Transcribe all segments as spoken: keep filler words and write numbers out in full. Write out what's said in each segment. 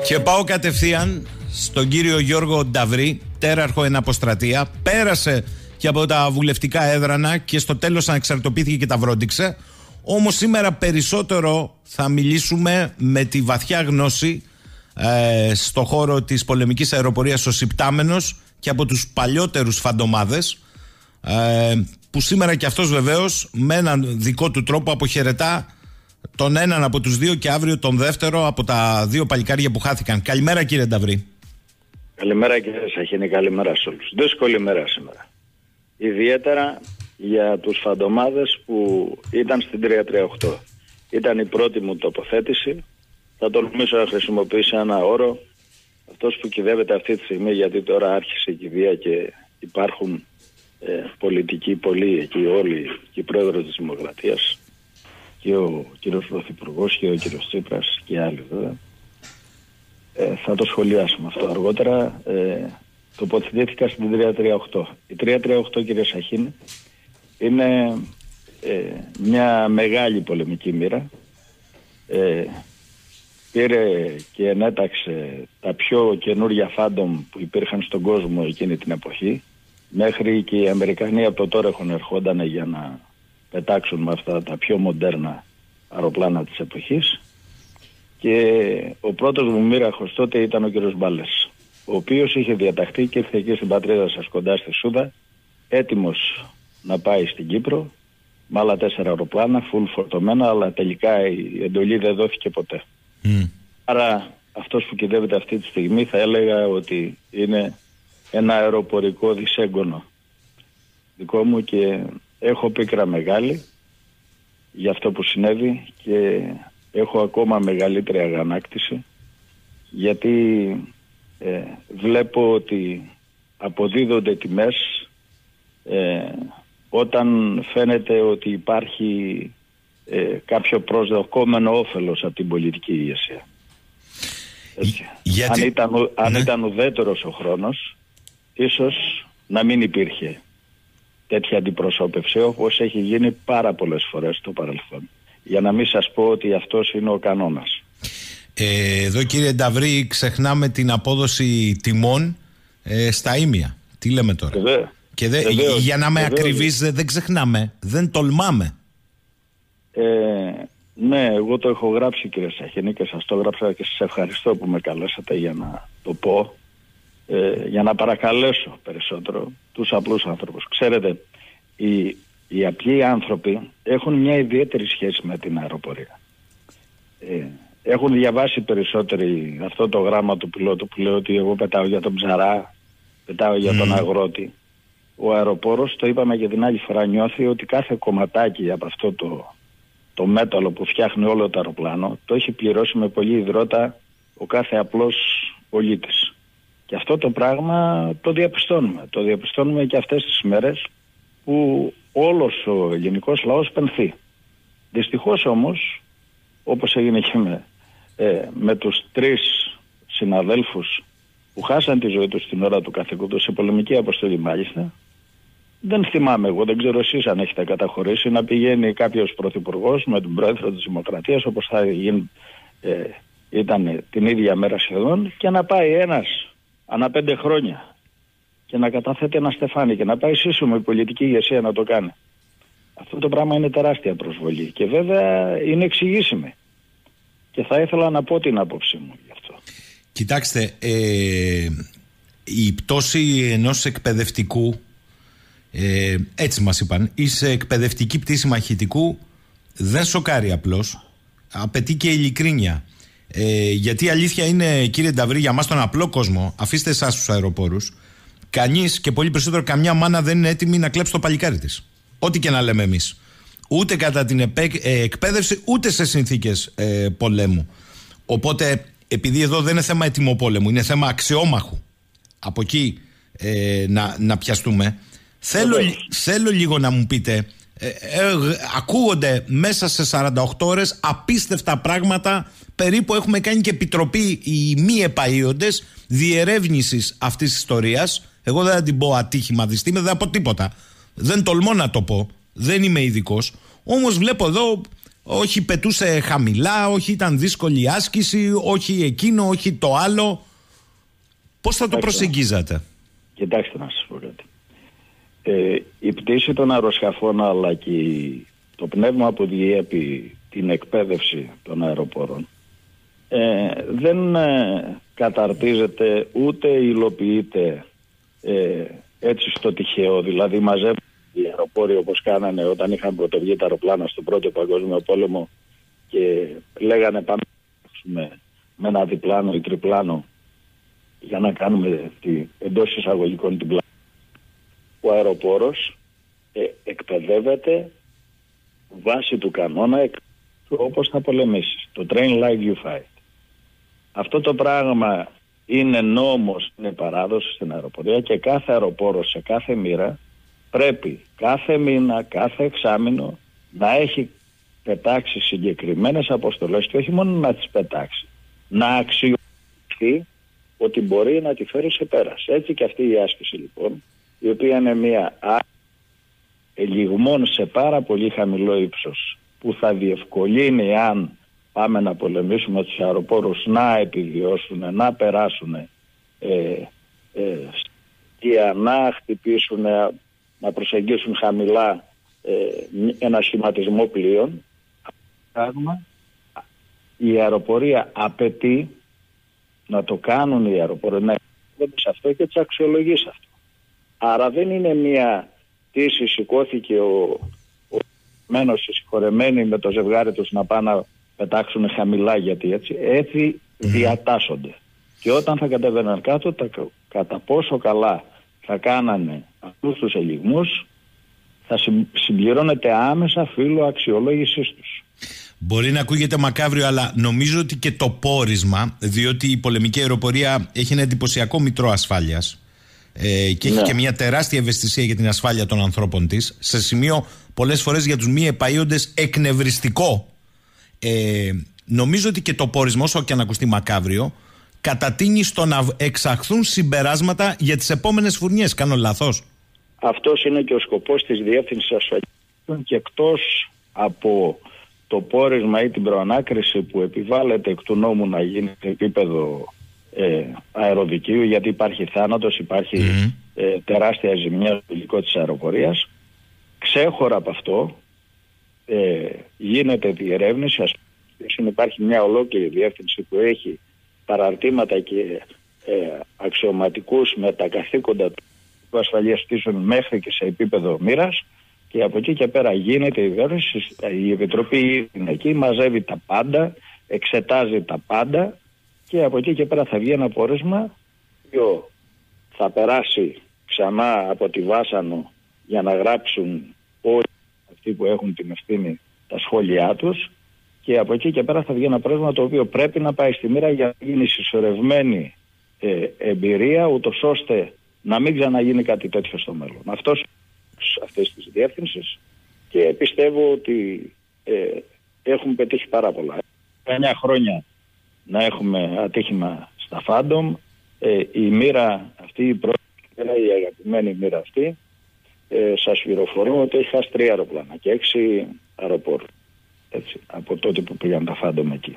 Και πάω κατευθείαν στον κύριο Γιώργο Νταβρή, τέραρχο εν αποστρατεία. Πέρασε και από τα βουλευτικά έδρανα και στο τέλος ανεξαρτητοποιήθηκε και τα βρόντιξε. Όμως σήμερα περισσότερο θα μιλήσουμε με τη βαθιά γνώση ε, στο χώρο της πολεμικής αεροπορίας ως υπτάμενος και από τους παλιότερους φαντομάδες, ε, που σήμερα και αυτός βεβαίως με έναν δικό του τρόπο αποχαιρετά τον έναν από τους δύο και αύριο τον δεύτερο από τα δύο παλικάρια που χάθηκαν. Καλημέρα κύριε Νταβρή. Καλημέρα κύριε Σαχίνη, καλημέρα σε όλους. Δύσκολη μέρα σήμερα. Ιδιαίτερα για τους φαντομάδες που ήταν στην τρία τρία οκτώ. Ήταν η πρώτη μου τοποθέτηση. Θα τολμήσω να χρησιμοποιήσω ένα όρο. Αυτός που κυδεύεται αυτή τη στιγμή, γιατί τώρα άρχισε η κηδεία και υπάρχουν ε, πολιτικοί πολλοί εκεί, όλοι και οι πρόεδρος της Δημοκρατίας και ο κύριος Πρωθυπουργός και ο κύριος Τσίπρας και άλλοι βέβαια. Ε, θα το σχολιάσουμε αυτό αργότερα. Ε, τοποθετήθηκα στην τρία τρία οκτώ. Η τρία τρία οκτώ, κύριε Σαχίνη, είναι ε, μια μεγάλη πολεμική μοίρα. Ε, πήρε και ενέταξε τα πιο καινούρια φάντομ που υπήρχαν στον κόσμο εκείνη την εποχή. Μέχρι και οι Αμερικανοί από το τώρα έχουν ερχόταν για να πετάξουν με αυτά τα πιο μοντέρνα αεροπλάνα της εποχής. Και ο πρώτος μου μοίραχος τότε ήταν ο κύριος Μπάλες, ο οποίος είχε διαταχθεί και ήρθε εκεί στην πατρίδα σας κοντά στη Σούδα, έτοιμος να πάει στην Κύπρο με άλλα τέσσερα αεροπλάνα, full φορτωμένα, αλλά τελικά η εντολή δεν δόθηκε ποτέ. Mm. Άρα αυτός που κυδεύεται αυτή τη στιγμή θα έλεγα ότι είναι ένα αεροπορικό δυσέγγωνο δικό μου και έχω πίκρα μεγάλη για αυτό που συνέβη και έχω ακόμα μεγαλύτερη αγανάκτηση, γιατί ε, βλέπω ότι αποδίδονται τιμές ε, όταν φαίνεται ότι υπάρχει ε, κάποιο προσδοκόμενο όφελος από την πολιτική ηγεσία. Γιατί... Αν, ήταν, αν ναι. ήταν ουδέτερος ο χρόνος, ίσως να μην υπήρχε τέτοια αντιπροσώπευση, όπως έχει γίνει πάρα πολλές φορές στο παρελθόν. Για να μην σας πω ότι αυτός είναι ο κανόνας. Ε, εδώ κύριε Νταβρή ξεχνάμε την απόδοση τιμών ε, στα ίμια. Τι λέμε τώρα? Βεβαίως. Και δε, Βεβαίως. Για να είμαι Βεβαίως. ακριβής δεν, δεν ξεχνάμε, δεν τολμάμε. Ε, ναι, εγώ το έχω γράψει κύριε Σαχίνη και σας το έγραψα και σας ευχαριστώ που με καλέσατε για να το πω, ε, για να παρακαλέσω περισσότερο τους απλούς άνθρωπους. Ξέρετε, οι, οι απλοί άνθρωποι έχουν μια ιδιαίτερη σχέση με την αεροπορία. Ε, έχουν διαβάσει περισσότεροι αυτό το γράμμα του πιλότου που λέει ότι εγώ πετάω για τον ψαρά, πετάω για τον αγρότη. Ο αεροπόρος, το είπαμε και την άλλη φορά, νιώθει ότι κάθε κομματάκι από αυτό το, το μέταλλο που φτιάχνει όλο το αεροπλάνο το έχει πληρώσει με πολύ υδρότα ο κάθε απλός πολίτης. Και αυτό το πράγμα το διαπιστώνουμε. Το διαπιστώνουμε και αυτές τις μέρες που όλος ο ελληνικός λαός πενθεί. Δυστυχώς όμως, όπως έγινε και με, ε, με τους τρεις συναδέλφους που χάσαν τη ζωή τους στην ώρα του καθηκόντος σε πολεμική αποστολή μάλιστα, δεν θυμάμαι εγώ, δεν ξέρω εσείς αν έχετε καταχωρήσει, να πηγαίνει κάποιος πρωθυπουργός με τον πρόεδρο της Δημοκρατίας, όπως θα γίνει, ε, ήταν την ίδια μέρα σχεδόν, και να πάει ένας ανά πέντε χρόνια και να καταθέτει ένα στεφάνι και να πάει σύσσωμο η πολιτική ηγεσία να το κάνει. Αυτό το πράγμα είναι τεράστια προσβολή και βέβαια είναι εξηγήσιμη. Και θα ήθελα να πω την άποψή μου γι' αυτό. Κοιτάξτε, ε, η πτώση ενός εκπαιδευτικού, ε, έτσι μας είπαν, ή σε εκπαιδευτική πτήση μαχητικού δεν σοκάρει απλώς, απαιτεί και ειλικρίνεια. Ε, γιατί η αλήθεια είναι, κύριε Νταβρή, για μας τον απλό κόσμο, αφήστε εσάς τους αεροπόρους, κανείς και πολύ περισσότερο καμιά μάνα δεν είναι έτοιμη να κλέψει το παλικάρι της. Ό,τι και να λέμε εμείς. Ούτε κατά την επέ, ε, εκπαίδευση, ούτε σε συνθήκες ε, πολέμου. Οπότε, επειδή εδώ δεν είναι θέμα ετοιμοπόλεμου, είναι θέμα αξιόμαχου. Από εκεί ε, να, να πιαστούμε. Θέλω, θέλω λίγο να μου πείτε, ε, ε, ακούγονται μέσα σε σαράντα οκτώ ώρες απίστευτα πράγματα. Περίπου έχουμε κάνει και επιτροπή οι μη επαΐοντες διερεύνησης αυτής της ιστορίας. Εγώ δεν θα την πω ατύχημα, δυστύχημα, δεν θα πω τίποτα. Δεν τολμώ να το πω. Δεν είμαι ειδικός. Όμως βλέπω εδώ όχι πετούσε χαμηλά, όχι ήταν δύσκολη άσκηση, όχι εκείνο, όχι το άλλο. Πώς θα το προσεγγίζατε? Κοιτάξτε να σας πω κάτι. Ε, η πτήση των αεροσκαφών αλλά και το πνεύμα που διέπει την εκπαίδευση των αεροπόρων ε, δεν ε, καταρτίζεται ούτε υλοποιείται ε, έτσι στο τυχαίο. Δηλαδή μαζεύουν οι αεροπόροι όπως κάνανε όταν είχαν πρωτοβγεί τα αεροπλάνα στον Πρώτο Παγκόσμιο Πόλεμο και λέγανε πάμε με, με ένα διπλάνο ή τριπλάνο για να κάνουμε τη, εντός εισαγωγικών την πλάτη. Ο αεροπόρος ε, εκπαιδεύεται βάσει του κανόνα όπως θα πολεμήσεις. Το train like you fight. Αυτό το πράγμα είναι νόμος, είναι παράδοση στην αεροπορία και κάθε αεροπόρος σε κάθε μοίρα πρέπει κάθε μήνα, κάθε εξάμηνο να έχει πετάξει συγκεκριμένες αποστολές και όχι μόνο να τις πετάξει, να αξιοποιηθεί ότι μπορεί να τη φέρει σε πέρας. Έτσι και αυτή η άσκηση λοιπόν, η οποία είναι μια ελιγμών σε πάρα πολύ χαμηλό ύψος που θα διευκολύνει αν πάμε να πολεμήσουμε τους αεροπόρους να επιβιώσουν, να περάσουν ε, ε, και να χτυπήσουν, να προσεγγίσουν χαμηλά ε, ένα σχηματισμό πλοίων. Η αεροπορία απαιτεί να το κάνουν οι αεροποροί, να εκπαιδεύονται σε αυτό και τις αξιολογεί σε αυτό. Άρα δεν είναι μια τύση σηκώθηκε ο, ο μένος συγχωρεμένοι με το ζευγάρι τους να πάνε να πετάξουν χαμηλά, γιατί έτσι, έτσι mm. διατάσσονται. Και όταν θα κατέβαιναν κάτω, τα, κατά πόσο καλά θα κάνανε αυτούς τους ελιγμούς, θα συμπληρώνεται άμεσα φύλλο αξιολόγησής τους. Μπορεί να ακούγεται μακάβριο, αλλά νομίζω ότι και το πόρισμα, διότι η πολεμική αεροπορία έχει ένα εντυπωσιακό μητρό ασφάλειας ε, και έχει ναι. και μια τεράστια ευαισθησία για την ασφάλεια των ανθρώπων της, σε σημείο πολλές φορές για τους μη επαΐοντες εκνευριστικό. Ε, νομίζω ότι και το πόρισμα, όσο και αν ακουστεί μακάβριο, κατατείνει στο να εξαχθούν συμπεράσματα για τις επόμενες φουρνιές. Κάνω λάθος? Αυτός είναι και ο σκοπός της Διεύθυνσης Ασφαλείας, και εκτός από το πόρισμα ή την προανάκριση που επιβάλλεται εκ του νόμου να γίνει σε επίπεδο ε, αεροδικείου, γιατί υπάρχει θάνατος, υπάρχει mm. ε, τεράστια ζημιά στο υλικό της αεροπορίας. Ξέχωρα από αυτό ε, γίνεται διερεύνηση. Υπάρχει μια ολόκληρη διεύθυνση που έχει παραρτήματα και ε, αξιωματικούς με τα καθήκοντα του ασφαλείας πτήσεων μέχρι και σε επίπεδο μοίρας, και από εκεί και πέρα γίνεται η διόρθωση. Η Επιτροπή είναι εκεί, μαζεύει τα πάντα, εξετάζει τα πάντα και από εκεί και πέρα θα βγει ένα πόρισμα που θα περάσει ξανά από τη Βάσανο για να γράψουν όλοι αυτοί που έχουν την ευθύνη τα σχόλιά τους, και από εκεί και πέρα θα βγει ένα πόρισμα το οποίο πρέπει να πάει στη μοίρα για να γίνει συσσωρευμένη ε, εμπειρία, ούτως ώστε να μην ξαναγίνει κάτι τέτοιο στο μέλλον. Αυτός αυτές τις διεύθυνσεις, και πιστεύω ότι ε, έχουν πετύχει πάρα πολλά. εννιά χρόνια να έχουμε ατύχημα στα Phantom, ε, η μοίρα αυτή, η πρώτη, η αγαπημένη μοίρα αυτή, ε, σας πληροφορώ ότι έχει χάσει τρία αεροπλάνα και έξι αεροπόρους, έτσι, από τότε που πήγαν τα Phantom εκεί.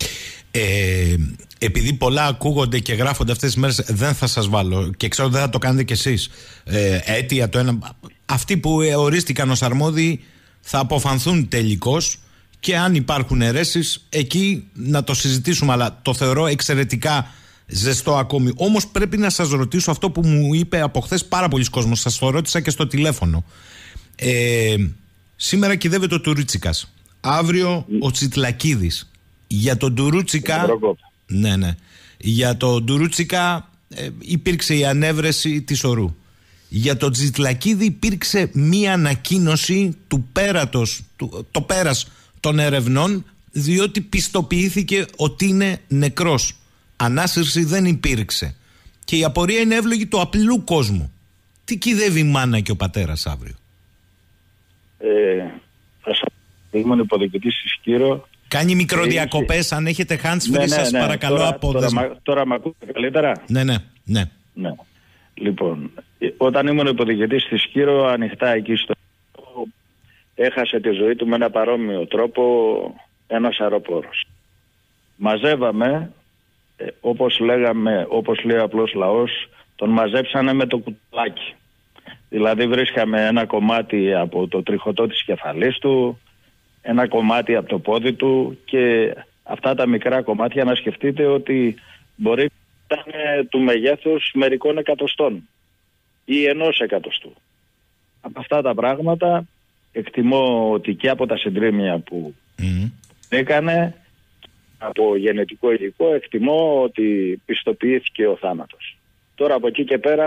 Ε, επειδή πολλά ακούγονται και γράφονται αυτές τις μέρες, δεν θα σας βάλω και ξέρω δεν θα το κάνετε κι εσείς ε, αίτια το ένα. Αυτοί που ορίστηκαν ως αρμόδιοι θα αποφανθούν τελικώς, και αν υπάρχουν αιρέσεις εκεί να το συζητήσουμε, αλλά το θεωρώ εξαιρετικά ζεστό ακόμη. Όμως πρέπει να σας ρωτήσω αυτό που μου είπε από χθες πάρα πολλοί κόσμος, σας το ρώτησα και στο τηλέφωνο. ε, Σήμερα κυδεύεται ο Τουρούτσικας, αύριο ο Τσιτλακίδης. Για τον Τουρούτσικα, ναι, ναι. Για τον Τουρούτσικα ε, υπήρξε η ανέβρεση της ορού. Για τον Τσιτλακίδη υπήρξε μία ανακοίνωση του πέρατος, του, το πέρας των ερευνών, διότι πιστοποιήθηκε ότι είναι νεκρός. Ανάσυρση δεν υπήρξε. Και η απορία είναι εύλογη του απλού κόσμου. Τι κυδεύει η μάνα και ο πατέρας αύριο? Ε, θα σας ήμουν υποδικητής στη Σκύρο. Κάνει μικροδιακοπές, αν έχετε hands free, ναι, ναι, σας ναι, παρακαλώ τώρα, απόδεσμα. Τώρα, τώρα με ακούτε καλύτερα? Ναι, ναι, ναι. ναι. Λοιπόν, όταν ήμουν υποδικητής στη Σκύρο, ανοιχτά εκεί στο έχασε τη ζωή του με ένα παρόμοιο τρόπο ένας αεροπόρος. Μαζεύαμε, ε, όπως λέγαμε, όπως λέει ο απλός λαός, τον μαζέψανε με το κουταλάκι. Δηλαδή βρίσκαμε ένα κομμάτι από το τριχωτό της κεφαλής του, ένα κομμάτι από το πόδι του και αυτά τα μικρά κομμάτια να σκεφτείτε ότι μπορεί να ήταν του μεγέθους μερικών εκατοστών ή ενός εκατοστού. Από αυτά τα πράγματα εκτιμώ ότι και από τα συντρίμμια που mm. έκανε, από γενετικό υλικό, εκτιμώ ότι πιστοποιήθηκε ο θάνατος. Τώρα από εκεί και πέρα,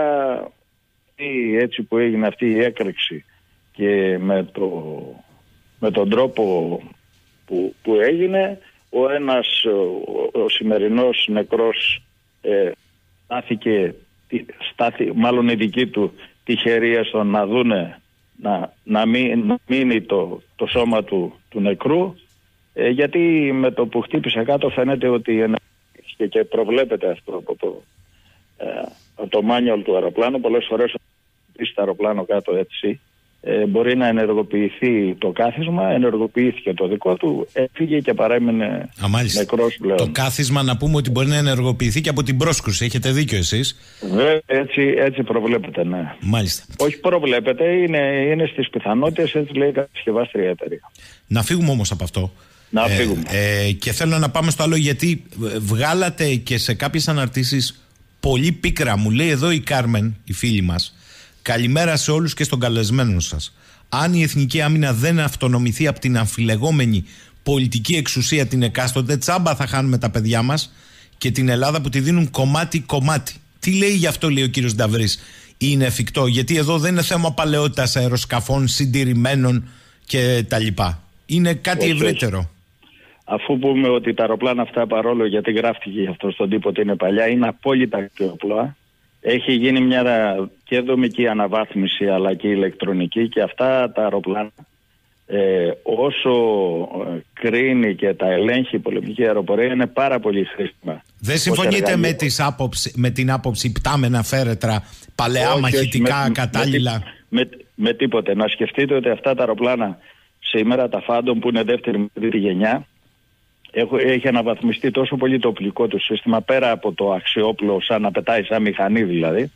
έτσι που έγινε αυτή η έκρηξη και με, το, με τον τρόπο που, που έγινε, ο ένας, ο, ο σημερινός νεκρός ε, στάθηκε, στάθη, μάλλον η δική του τυχερία στο να δούνε να, να, μην, να μείνει το, το σώμα του, του νεκρού, ε, γιατί με το που χτύπησε κάτω φαίνεται ότι και, και προβλέπεται αυτό από το, ε, από το μάνιουαλ του αεροπλάνου. Πολλές φορές όταν το αεροπλάνο κάτω έτσι, ε, μπορεί να ενεργοποιηθεί το κάθισμα, ενεργοποιήθηκε το δικό του, έφυγε και παρέμεινε νεκρός πλέον. Το κάθισμα, να πούμε ότι μπορεί να ενεργοποιηθεί και από την πρόσκρουση, έχετε δίκιο εσείς. Βέβαια, έτσι, έτσι προβλέπετε, ναι. Μάλιστα. Όχι προβλέπετε, είναι, είναι στις πιθανότητες, έτσι λέει η κατασκευάστρια εταιρεία. Να φύγουμε όμως από αυτό. Να ε, φύγουμε. Ε, και θέλω να πάμε στο άλλο, γιατί βγάλατε και σε κάποιες αναρτήσεις πολύ πίκρα. Μου λέει εδώ η Κάρμεν, η φίλη μας, καλημέρα σε όλους και στον καλεσμένο σας. Αν η εθνική άμυνα δεν αυτονομηθεί από την αμφιλεγόμενη πολιτική εξουσία την εκάστοτε, τσάμπα θα χάνουμε τα παιδιά μας και την Ελλάδα που τη δίνουν κομμάτι-κομμάτι. Τι λέει γι' αυτό, λέει ο κύριος Νταβρής, είναι εφικτό? Γιατί εδώ δεν είναι θέμα παλαιότητας αεροσκαφών, συντηρημένων κτλ. Είναι κάτι όχι, ευρύτερο. Όχι. Αφού πούμε ότι τα αεροπλάνα αυτά, παρόλο γιατί γράφτηκε γι' αυτό στον τύπο ότι είναι παλιά, είναι απόλυτα αξιόπλοα. Έχει γίνει μια και δομική αναβάθμιση αλλά και ηλεκτρονική, και αυτά τα αεροπλάνα ε, όσο κρίνει και τα ελέγχει η πολεμική αεροπορία είναι πάρα πολύ χρήσιμα. Δεν συμφωνείτε με, τις άποψη, με την άποψη πτάμενα φέρετρα, παλαιά όχι, μαχητικά όχι, με, κατάλληλα? Με, με, με τίποτε. Να σκεφτείτε ότι αυτά τα αεροπλάνα σήμερα, τα Phantom που είναι δεύτερη με τρίτη γενιά, έχει αναβαθμιστεί τόσο πολύ το οπλικό του σύστημα, πέρα από το αξιόπλο σαν να πετάει σαν μηχανή δηλαδή,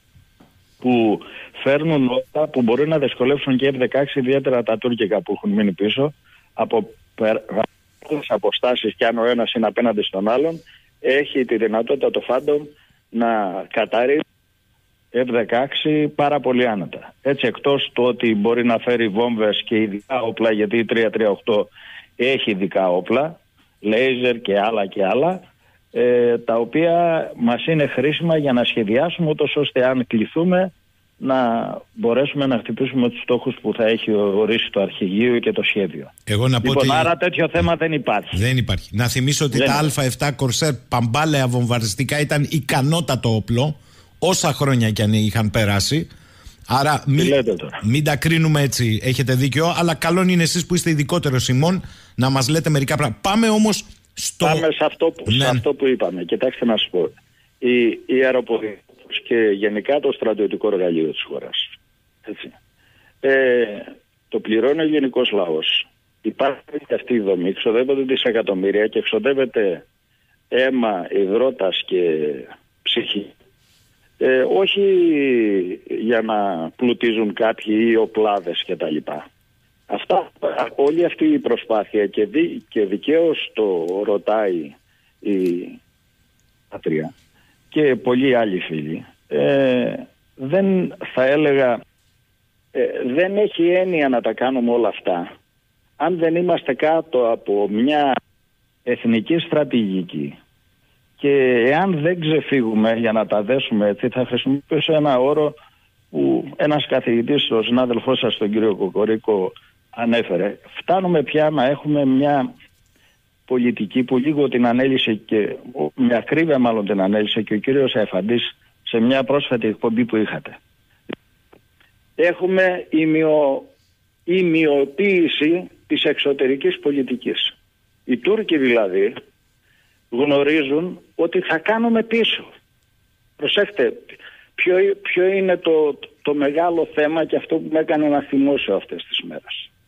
που φέρνουν όλα που μπορεί να δυσκολεύσουν και εφ δεκαέξι, ιδιαίτερα τα τουρκικά που έχουν μείνει πίσω από πολλές αποστάσεις, και αν ο ένας είναι απέναντι στον άλλον, έχει τη δυνατότητα το Phantom να καταρρύψει εφ δεκαέξι πάρα πολύ άνετα. Έτσι, εκτός του ότι μπορεί να φέρει βόμβες και ειδικά όπλα, γιατί η τριακόσια τριάντα οκτώ έχει ειδικά όπλα, λέιζερ και άλλα και άλλα, ε, τα οποία μας είναι χρήσιμα για να σχεδιάσουμε ούτως ώστε αν κληθούμε να μπορέσουμε να χτυπήσουμε τους στόχους που θα έχει ορίσει το αρχηγείο και το σχέδιο. Εγώ να πω λοιπόν, ότι... άρα τέτοιο θέμα δεν υπάρχει. Δεν υπάρχει. Να θυμίσω ότι δεν τα Α επτά Κορσέρ παμπάλαια βομβαρδιστικά ήταν ικανότατο όπλο, όσα χρόνια κι αν είχαν περάσει. Άρα μην, μην τα κρίνουμε έτσι, έχετε δίκιο, αλλά καλό είναι εσείς που είστε ειδικότερο ημών να μας λέτε μερικά πράγματα. Πάμε όμως στο... Πάμε σε αυτό που, ναι. σε αυτό που είπαμε. Κοιτάξτε να σου πω. Η, η αεροπορία και γενικά το στρατιωτικό εργαλείο της χώρας. Έτσι. Ε, το πληρώνει ο ελληνικός λαός. Υπάρχει αυτή η δομή, εξοδεύονται δισεκατομμύρια και εξοδεύεται αίμα, υδρότας και ψυχή. Ε, όχι για να πλουτίζουν κάποιοι ή οπλάδες και τα λοιπά. Αυτά, όλη αυτή η προσπάθεια και, δι, και δικαίως το ρωτάει η πατρία και πολλοί άλλοι φίλοι, ε, δεν θα έλεγα ε, δεν έχει έννοια να τα κάνουμε όλα αυτά αν δεν είμαστε κάτω από μια εθνική στρατηγική. Και εάν δεν ξεφύγουμε, για να τα δέσουμε έτσι, θα χρησιμοποιήσω ένα όρο που ένας καθηγητής, ο συνάδελφός σας, τον κύριο Κοκορίκο, ανέφερε. Φτάνουμε πια να έχουμε μια πολιτική που λίγο την ανέλησε και με ακρίβεια μάλλον την ανέλησε και ο κύριος Αϊφαντής σε μια πρόσφατη εκπομπή που είχατε. Έχουμε ημιο, ημιοποίηση της εξωτερικής πολιτικής. Οι Τούρκοι δηλαδή γνωρίζουν ότι θα κάνουμε πίσω. Προσέξτε, ποιο, ποιο είναι το, το μεγάλο θέμα και αυτό που με έκανε να θυμώσω αυτές τις μέρες.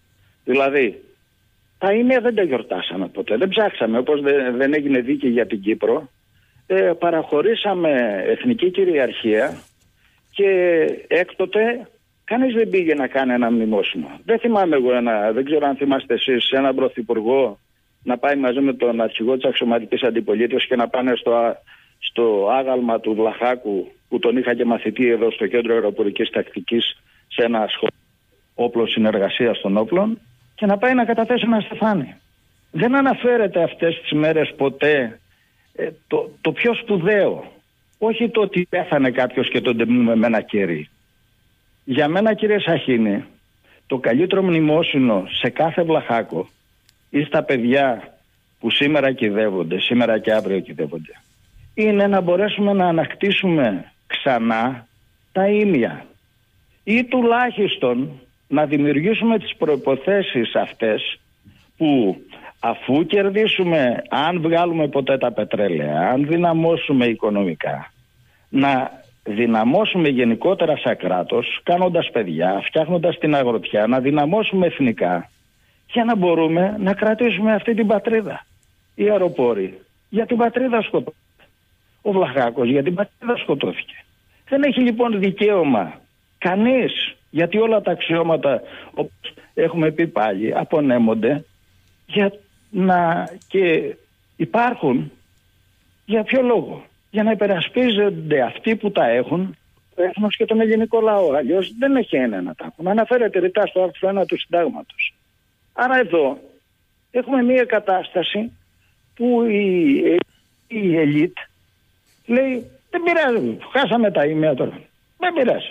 Δηλαδή, τα ίμια δεν τα γιορτάσαμε ποτέ, δεν ψάξαμε, όπως δεν, δεν έγινε δίκη για την Κύπρο. Ε, παραχωρήσαμε εθνική κυριαρχία και έκτοτε κανείς δεν πήγε να κάνει ένα μνημόσυνο. Δεν θυμάμαι εγώ, ένα, δεν ξέρω αν θυμάστε εσείς, έναν πρωθυπουργό να πάει μαζί με τον αρχηγό της αξιωματικής αντιπολίτευσης και να πάνε στο, στο άγαλμα του Βλαχάκου, που τον είχα και μαθητή εδώ στο Κέντρο Αεροπορικής Τακτικής, σε ένα σχολείο όπλο συνεργασίας των όπλων, και να πάει να καταθέσει ένα στεφάνι. Δεν αναφέρεται αυτές τις μέρες ποτέ ε, το, το πιο σπουδαίο. Όχι το ότι πέθανε κάποιος και τον τεμνούμε με ένα κέρι. Για μένα, κύριε Σαχίνη, το καλύτερο μνημόσυνο σε κάθε Βλαχάκο ή στα παιδιά που σήμερα κυδεύονται, σήμερα και αύριο κυδεύονται, είναι να μπορέσουμε να ανακτήσουμε ξανά τα ίμια ή τουλάχιστον να δημιουργήσουμε τις προϋποθέσεις αυτές που αφού κερδίσουμε, αν βγάλουμε ποτέ τα πετρέλαια, αν δυναμώσουμε οικονομικά, να δυναμώσουμε γενικότερα σαν κράτος, κάνοντας παιδιά, φτιάχνοντας την αγροτιά, να δυναμώσουμε εθνικά για να μπορούμε να κρατήσουμε αυτή την πατρίδα. Οι αεροπόροι για την πατρίδα σκοτώθηκε. Ο Βλαχάκος για την πατρίδα σκοτώθηκε. Δεν έχει λοιπόν δικαίωμα κανείς, γιατί όλα τα αξιώματα, όπως έχουμε πει πάλι, απονέμονται για να και υπάρχουν. Για ποιο λόγο? Για να υπερασπίζονται αυτοί που τα έχουν, το έθνος και τον ελληνικό λαό. Αλλιώς δεν έχει ένα να τα έχουν. Αναφέρεται ρητά στο άρθρο ένα του συντάγματος. Άρα εδώ έχουμε μια κατάσταση που η, η ελίτ λέει δεν πειράζει, χάσαμε τα ίμια τώρα. Δεν πειράζει.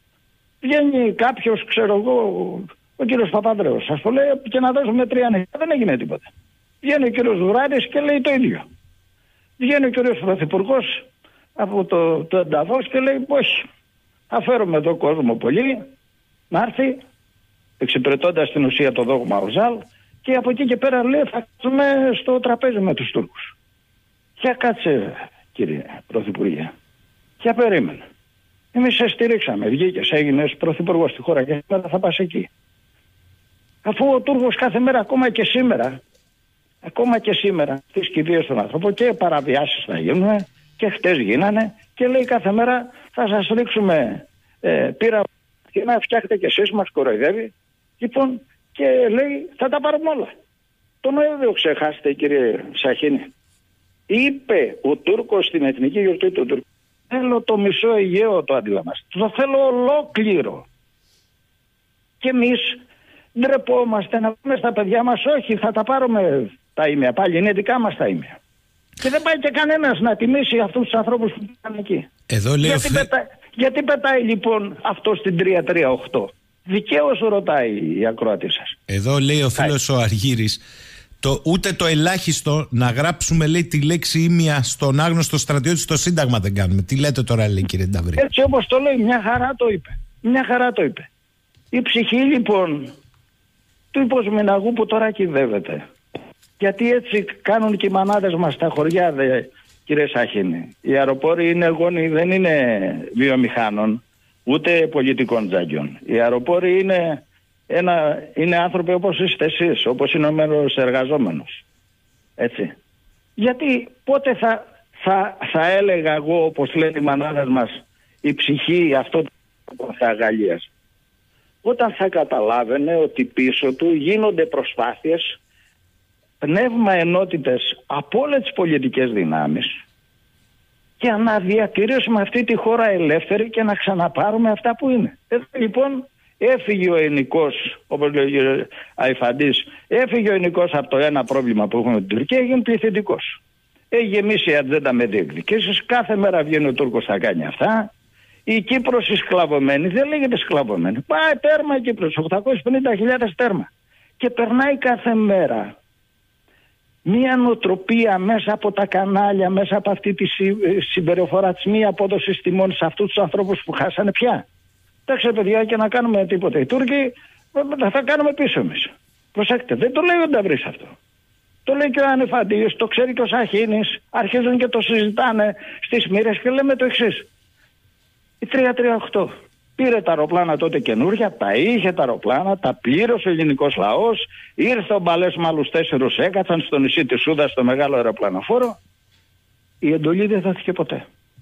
Βγαίνει κάποιος, ξέρω εγώ, ο κύριος Παπανδρέος, σας το λέει, και να δώσουμε τρία νεκρά. Δεν έγινε τίποτα. Βγαίνει ο κύριος Βουράρης και λέει το ίδιο. Βγαίνει ο κύριος Πρωθυπουργός από το, το Ενταβός και λέει όχι, θα φέρουμε εδώ κόσμο πολύ να έρθει, εξυπηρετώντας την ουσία το δόγμα Ορζάλ, και από εκεί και πέρα λέει θα κάτσουμε στο τραπέζι με τους Τούρκους. Για κάτσε, κύριε Πρωθυπουργέ, για περίμενε. Εμείς σε στηρίξαμε, βγήκες, έγινες πρωθυπουργός στη χώρα και σήμερα θα πας εκεί. Αφού ο Τούρκος κάθε μέρα, ακόμα και σήμερα, ακόμα και σήμερα, τις κηδείες των άνθρωπων και παραβιάσεις θα γίνουν και χτες γίνανε, και λέει κάθε μέρα θα σας ρίξουμε ε, πύρα και να φτιάχτε και εσείς, μας κοροϊδεύει. Λοιπόν, και λέει θα τα πάρουμε όλα. Το Νοέμβριο ξεχάσετε, κύριε Σαχίνη. Είπε ο Τούρκος στην εθνική γιορτή του Τούρκου, θέλω το μισό Αιγαίο, το αντιλαμβάνεστε. Το θέλω ολόκληρο. Και εμείς ντρεπόμαστε να πούμε στα παιδιά μας όχι, θα τα πάρουμε τα ίμια πάλι, είναι δικά μας τα ίμια. Και δεν πάει και κανένας να τιμήσει αυτούς τους ανθρώπους που ήταν εκεί. Εδώ λέει γιατί, ο... πετά... γιατί πετάει λοιπόν αυτό στην τρία τρία οκτώ? Δικαίως ρωτάει η ακροατή σας. Εδώ λέει ο φίλος ο Αργύρης, το, ούτε το ελάχιστο να γράψουμε, λέει, τη λέξη ίμια στον άγνωστο στρατιώτη στο Σύνταγμα δεν κάνουμε. Τι λέτε τώρα, λέει, κύριε Νταβρή? Έτσι όπως το λέει, μια χαρά το είπε. Μια χαρά το είπε. Η ψυχή λοιπόν του υποσμηναγού που τώρα κυδεύεται. Γιατί έτσι κάνουν και οι μανάδες μας στα χωριά, δε, κύριε Σαχίνη. Οι αεροπόροι είναι γόνοι, δεν είναι βιομηχάνων, ούτε πολιτικών τζάγκιων. Οι αεροπόροι είναι, ένα, είναι άνθρωποι όπως είστε εσείς, όπως είναι ο μέρος εργαζόμενος. Έτσι. Γιατί πότε θα, θα, θα έλεγα εγώ, όπως λένε οι μανάδες μας, η ψυχή αυτό θα αγαλίασε? Όταν θα καταλάβαινε ότι πίσω του γίνονται προσπάθειες, πνεύμα ενότητες από όλες τις πολιτικές δυνάμεις, και να διατηρήσουμε αυτή τη χώρα ελεύθερη και να ξαναπάρουμε αυτά που είναι. Εδώ λοιπόν έφυγε ο ελληνικός, όπως λέει ο Αϊφαντής, έφυγε ο ελληνικός από το ένα πρόβλημα που έχουμε με την Τουρκία, έγινε πληθυντικός. Έχει γεμίσει η ατζέντα με διεκδικήσεις, κάθε μέρα βγαίνει ο Τούρκος θα κάνει αυτά. Η Κύπρος η σκλαβωμένη, δεν λέγεται σκλαβωμένη. Πάει τέρμα η Κύπρος, οκτακόσιες πενήντα χιλιάδες τέρμα. Και περνάει κάθε μέρα μία νοοτροπία μέσα από τα κανάλια, μέσα από αυτή τη συμπεριφορά της μη απόδοσης τιμών σε αυτούς τους ανθρώπους που χάσανε πια. Εντάξει παιδιά, και να κάνουμε τίποτα. Οι Τούρκοι θα κάνουμε πίσω εμείς. Προσέξτε, δεν το λέει ο Νταβρής αυτό. Το λέει και ο Ανεφαντής, το ξέρει και ο Σαχίνης. Αρχίζουν και το συζητάνε στις μοίρες και λέμε το εξής. Η τρία τρία οκτώ Πήρε τα αεροπλάνα τότε καινούρια, τα είχε τα αεροπλάνα, τα πλήρωσε ο ελληνικός λαός. Ήρθε ο Μπαλές με άλλους τέσσερους, έκατσαν στο νησί της Σούδας στο μεγάλο αεροπλανοφόρο. Η εντολή δεν δόθηκε ποτέ.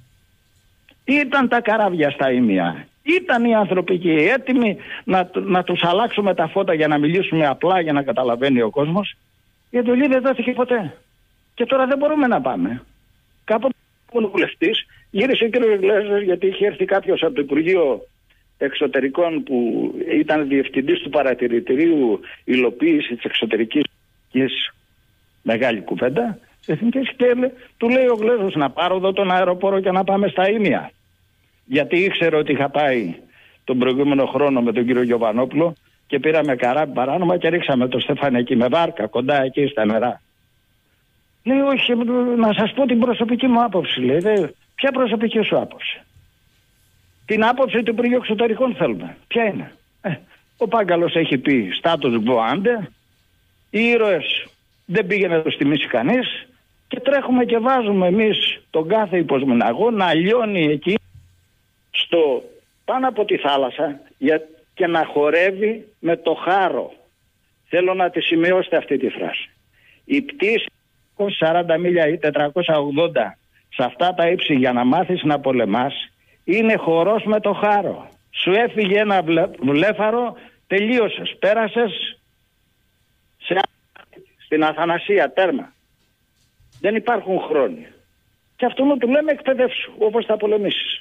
Ήταν τα καράβια στα ίμια. Ήταν οι άνθρωποι εκεί έτοιμοι να, να τους αλλάξουμε τα φώτα για να μιλήσουμε απλά για να καταλαβαίνει ο κόσμος. Η εντολή δεν δόθηκε ποτέ. Και τώρα δεν μπορούμε να πάμε. Κάποτε ο βουλευτής γύρισε ο κ. Γλέζος, γιατί είχε έρθει κάποιος από το Υπουργείο Εξωτερικών που ήταν διευθυντής του παρατηρητηρίου υλοποίηση της εξωτερικής μεγάλη κουβέντα εθνικής, και του λέει ο Γλέζος να πάρω εδώ τον αεροπόρο και να πάμε στα ίμια. Γιατί ήξερε ότι είχα πάει τον προηγούμενο χρόνο με τον κύριο Γιωβανόπουλο και πήραμε καράβι παράνομα και ρίξαμε το Στέφανο εκεί με βάρκα κοντά εκεί στα νερά. Λέει, όχι, να σας πω την προσωπική μου άποψη. Λέει, δε, ποια προσωπική σου άποψη? Την άποψη του Υπουργείου Εξωτερικών θέλουμε. Ποια είναι? Ε, ο Πάγκαλος έχει πει status quo ante, οι ήρωες δεν πήγαινε να τους τιμήσει κανείς και τρέχουμε και βάζουμε εμείς τον κάθε υποσμεναγό να λιώνει εκεί στο πάνω από τη θάλασσα για, και να χορεύει με το χάρο. Θέλω να τη σημειώσετε αυτή τη φράση. Η πτήση σαράντα μίλια ή τετρακόσια ογδόντα σε αυτά τα ύψη για να μάθεις να πολεμάς είναι χορός με το χάρο. Σου έφυγε ένα βλε, βλέφαρο, τελείωσες, πέρασες σε, στην Αθανασία, τέρμα. Δεν υπάρχουν χρόνια. Και αυτό μου του λέμε εκπαιδεύσου, όπως θα πολεμήσεις.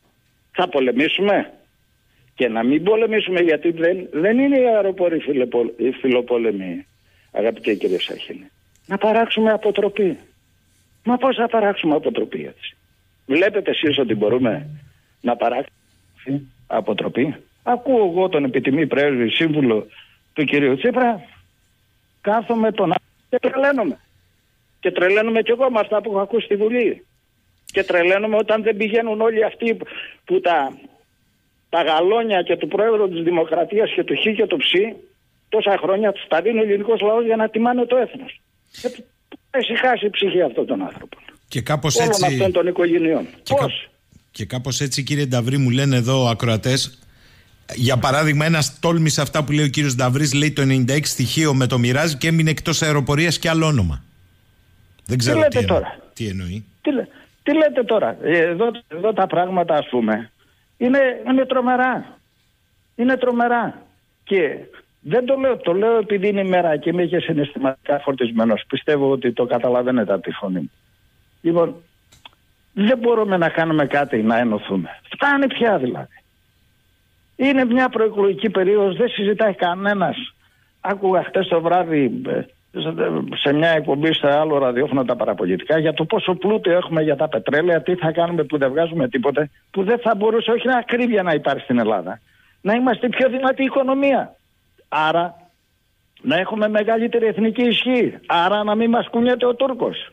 Θα πολεμήσουμε και να μην πολεμήσουμε, γιατί δεν, δεν είναι οι αεροπόροι φιλοπόλεμοι, αγαπητέ κύριε Σαχίνη. Να παράξουμε αποτροπή. Μα πώς θα παράξουμε αποτροπή έτσι? Βλέπετε εσείς ότι μπορούμε να παράξουμε αποτροπή? Ακούω εγώ τον επιτιμή πρέσβη σύμβουλο του κυρίου Τσίπρα, κάθομαι τον άλλο και τρελαίνομαι. Και τρελαίνομαι κι εγώ με αυτά που έχω ακούσει στη Βουλή. Και τρελαίνομαι όταν δεν πηγαίνουν όλοι αυτοί που τα, τα γαλόνια και του πρόεδρου της Δημοκρατίας και του Χ και του Ψ τόσα χρόνια τους τα δίνει ο ελληνικός λαός για να τιμάνε το έθνος. Και έχει χάσει η ψυχή αυτών των άνθρωπων. Και κάπως έτσι... όλων αυτών των οικογενειών. Και, Πώς? κα... και κάπως έτσι, κύριε Νταβρή, μου λένε εδώ ακροατές, για παράδειγμα, ένας τόλμησε αυτά που λέει ο κύριος Νταβρής, λέει το ενενήντα έξι στοιχείο με το μοιράζει και έμεινε εκτός αεροπορίας και άλλο όνομα. Δεν ξέρω τι, τι, εννο... τώρα. τι εννοεί. Τι, λέ... τι λέτε τώρα? Εδώ, εδώ τα πράγματα, ας πούμε, είναι, είναι τρομερά. Είναι τρομερά. Και δεν το λέω, το λέω επειδή είναι η μέρα και είμαι και συναισθηματικά φορτισμένος. Πιστεύω ότι το καταλαβαίνετε από τη φωνή μου. Λοιπόν, δεν μπορούμε να κάνουμε κάτι να ενωθούμε. Φτάνει πια δηλαδή. Είναι μια προεκλογική περίοδος, δεν συζητάει κανένας. Άκουγα χτες το βράδυ σε μια εκπομπή σε άλλο ραδιόφωνο τα παραπολιτικά για το πόσο πλούτο έχουμε για τα πετρέλαια, τι θα κάνουμε που δεν βγάζουμε τίποτε, που δεν θα μπορούσε, όχι να ακρίβεια να υπάρχει στην Ελλάδα, να είμαστε η πιο δυνατή οικονομία. Άρα να έχουμε μεγαλύτερη εθνική ισχύ. Άρα να μην μας κουνιέται ο Τούρκος.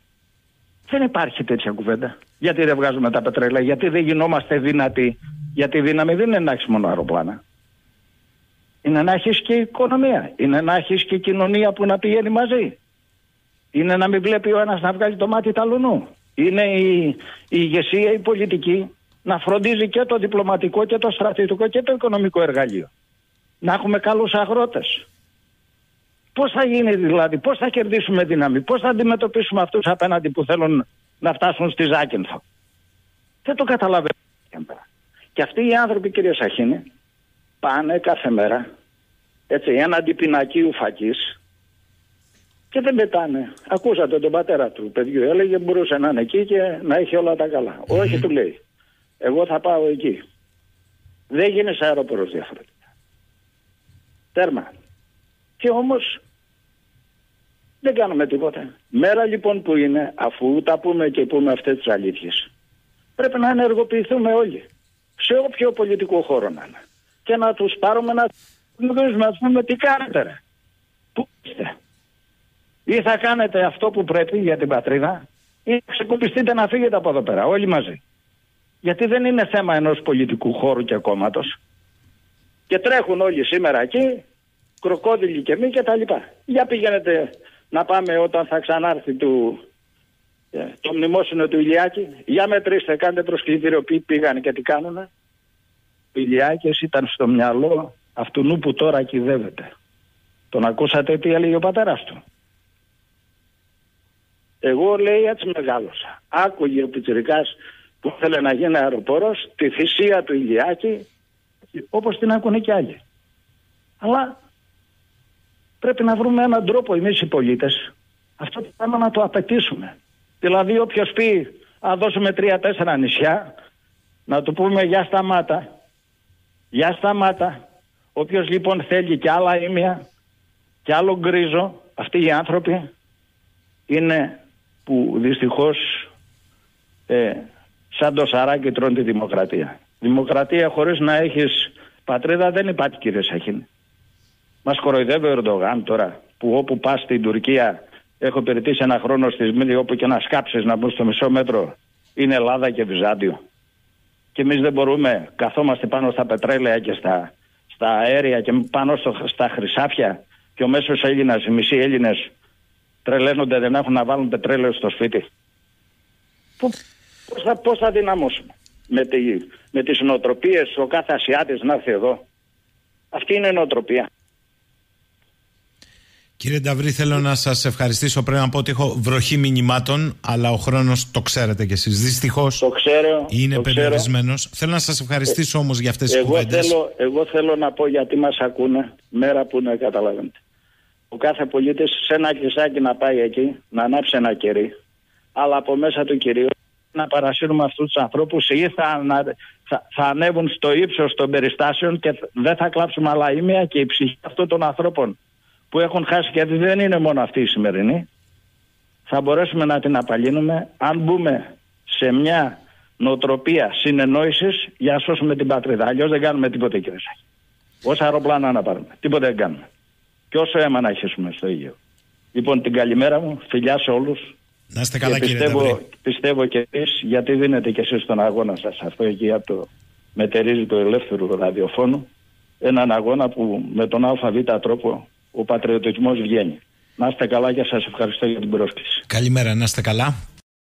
Δεν υπάρχει τέτοια κουβέντα. Γιατί δεν βγάζουμε τα πετρέλαια, γιατί δεν γινόμαστε δυνατοί? Γιατί η δύναμη δεν είναι να έχεις μόνο αεροπλάνα. Είναι να έχεις και οικονομία. Είναι να έχεις και κοινωνία που να πηγαίνει μαζί. Είναι να μην βλέπει ο ένας να βγάλει το μάτι ταλουνού. Είναι η, η ηγεσία, η πολιτική να φροντίζει και το διπλωματικό και το στρατιωτικό και το οικονομικό εργαλείο. Να έχουμε καλούς αγρότες. Πώς θα γίνει δηλαδή, πώς θα κερδίσουμε δύναμη, πώς θα αντιμετωπίσουμε αυτούς απέναντι που θέλουν να φτάσουν στη Ζάκυνθο? Δεν το καταλαβαίνω. Και αυτοί οι άνθρωποι, κύριε Σαχίνη, πάνε κάθε μέρα έτσι έναντι πινακίου φακής και δεν πετάνε. Ακούσατε τον πατέρα του παιδιού, έλεγε μπορούσε να είναι εκεί και να έχει όλα τα καλά. Mm-hmm. Όχι, του λέει, εγώ θα πάω εκεί. Δεν γίνεις αεροπορός διαφορετικά. Τέρμα. Και όμως δεν κάνουμε τίποτα. Μέρα λοιπόν που είναι, αφού τα πούμε και πούμε αυτές τις αλήθειες, πρέπει να ενεργοποιηθούμε όλοι. Σε όποιο πολιτικό χώρο να είναι. Και να τους πάρουμε να γνωρίζουμε, να πούμε τι κάνετε ρε. Πού είστε? Ή θα κάνετε αυτό που πρέπει για την πατρίδα, ή θα ξεκουμπιστείτε να φύγετε από εδώ πέρα, όλοι μαζί. Γιατί δεν είναι θέμα ενός πολιτικού χώρου και κόμματος. Και τρέχουν όλοι σήμερα εκεί, κροκόδιλοι και μη και τα λοιπά. Για πηγαίνετε να πάμε όταν θα ξανάρθει του, το μνημόσυνο του Ηλιάκη. Για μετρήστε, κάντε προσκλητήριο ποιοι πήγαν και τι κάνουνε. Ηλιάκης ήταν στο μυαλό αυτού που τώρα κυδεύεται. Τον ακούσατε τι έλεγε ο πατέρας του? Εγώ, λέει, έτσι μεγάλωσα. Άκουγε ο πιτσιρικάς που ήθελε να γίνει αεροπόρος τη θυσία του Ηλιάκη, όπως την άκουνε κι άλλοι. Αλλά πρέπει να βρούμε έναν τρόπο εμείς οι πολίτες αυτό το πράγμα να το απαιτήσουμε. Δηλαδή όποιος πει να δώσουμε τρία-τέσσερα νησιά, να του πούμε για σταμάτα. Για σταμάτα. Όποιος λοιπόν θέλει και άλλα ήμια και άλλο γκρίζο, αυτοί οι άνθρωποι είναι που δυστυχώς ε, σαν το σαράκι τρώνε τη δημοκρατία. Δημοκρατία χωρίς να έχεις πατρίδα δεν υπάρχει, κύριε Σαχίνη. Μας κοροϊδεύει ο Ερντογάν τώρα, που όπου πας στην Τουρκία, έχω περιτήσει ένα χρόνο στη Σμύρνη, όπου και να σκάψεις να μπουν στο μισό μέτρο είναι Ελλάδα και Βυζάντιο. Και εμείς δεν μπορούμε, καθόμαστε πάνω στα πετρέλαια και στα, στα αέρια και πάνω στο, στα χρυσάφια, και ο μέσος Έλληνας, οι μισοί Έλληνες τρελαίνονται, δεν έχουν να βάλουν πετρέλαιο στο σπίτι. Πώς θα, πώς θα δυναμώσουμε με, τη, με τις νοοτροπίες ο κάθε Ασιάτης να έρθει εδώ? Αυτή είναι η νοοτροπία. Κύριε Νταβρή, θέλω να σας ευχαριστήσω. Πρέπει να πω ότι έχω βροχή μηνυμάτων, αλλά ο χρόνος το ξέρετε κι εσείς. Δυστυχώς το ξέρω, είναι το περιορισμένος. Ξέρω. Θέλω να σας ευχαριστήσω ε, όμως για αυτές τις κουβέντες. Θέλω, εγώ θέλω να πω, γιατί μας ακούνε μέρα που είναι, καταλαβαίνετε. Ο κάθε πολίτης σε ένα κλεισάκι να πάει εκεί, να ανάψει ένα κερί, αλλά από μέσα του κυρίου να παρασύρουμε αυτούς τους ανθρώπους, ή θα, θα, θα ανέβουν στο ύψος των περιστάσεων και δεν θα κλάψουμε άλλα ήμια, και η ψυχή αυτών των ανθρώπων που έχουν χάσει, γιατί δεν είναι μόνο αυτή η σημερινή, θα μπορέσουμε να την απαλύνουμε αν μπούμε σε μια νοοτροπία συνεννόησης για να σώσουμε την πατρίδα. Αλλιώς δεν κάνουμε τίποτε, κύριε Σάκη. Όσα αεροπλάνα να πάρουμε, τίποτε δεν κάνουμε. Και όσο αίμα να χέσουμε στο Αιγαίο. Λοιπόν, την καλημέρα μου, φιλιά σε όλους. Να είστε καλά, και κύριε πιστεύω, Νταβρή. πιστεύω και εσείς, γιατί δίνετε και εσείς τον αγώνα σας αυτό εκεί από το μετερίζει του ελεύθερου ραδιοφώνου, έναν αγώνα που με τον ΑΒ τρόπο ο πατριωτισμός βγαίνει. Να είστε καλά και σας ευχαριστώ για την πρόσκληση. Καλημέρα, να είστε καλά.